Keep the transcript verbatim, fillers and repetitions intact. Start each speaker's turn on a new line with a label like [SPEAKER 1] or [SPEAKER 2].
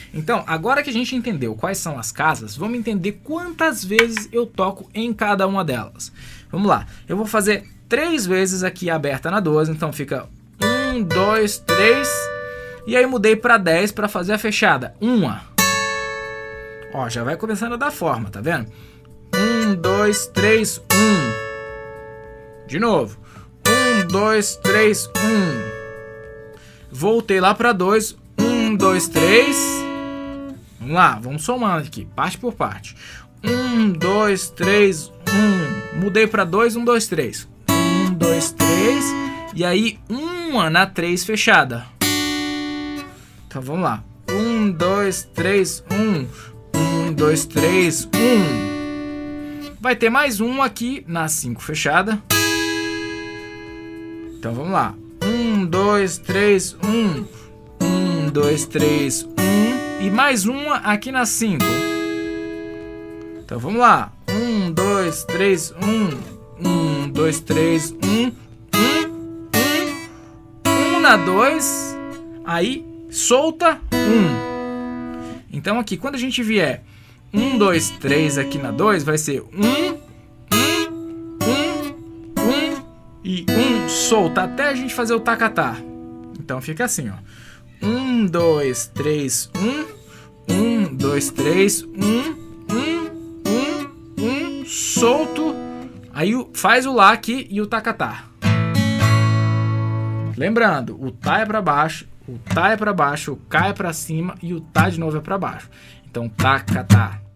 [SPEAKER 1] Então, agora que a gente entendeu quais são as casas, vamos entender quantas vezes eu toco em cada uma delas. Vamos lá, eu vou fazer três vezes aqui aberta na doze, então fica um, dois, três, e aí mudei para dez para fazer a fechada, uma. Ó, já vai começando a dar forma, tá vendo? um, dois, três, um. De novo, um, dois, três, um. Voltei lá para dois, um, dois, três. Vamos lá, vamos somando aqui, parte por parte. um, dois, três, um. Mudei para dois, um, dois, três. um, dois, três. E aí, uma na três fechada. Então vamos lá. um, dois, três, um. um, dois, três, um. Vai ter mais um aqui na cinco fechada. Então vamos lá. um, dois, três, um. um, dois, três, um. E mais uma aqui na cinco. Então vamos lá. um, dois, três, um. um, dois, três, um. um, um. um na dois. Aí solta um. Então aqui, quando a gente vier um, dois, três aqui na dois, vai ser um, um, um, um e um, solta, até a gente fazer o tacatá. Então fica assim, ó. um, dois, três, um, um, dois, três, um, um, um, um, solto. Aí faz o lá aqui e o tacatá. Lembrando, o tá é para baixo, o tá é para baixo, o cá é para cima e o tá de novo é para baixo. Então, tacatá.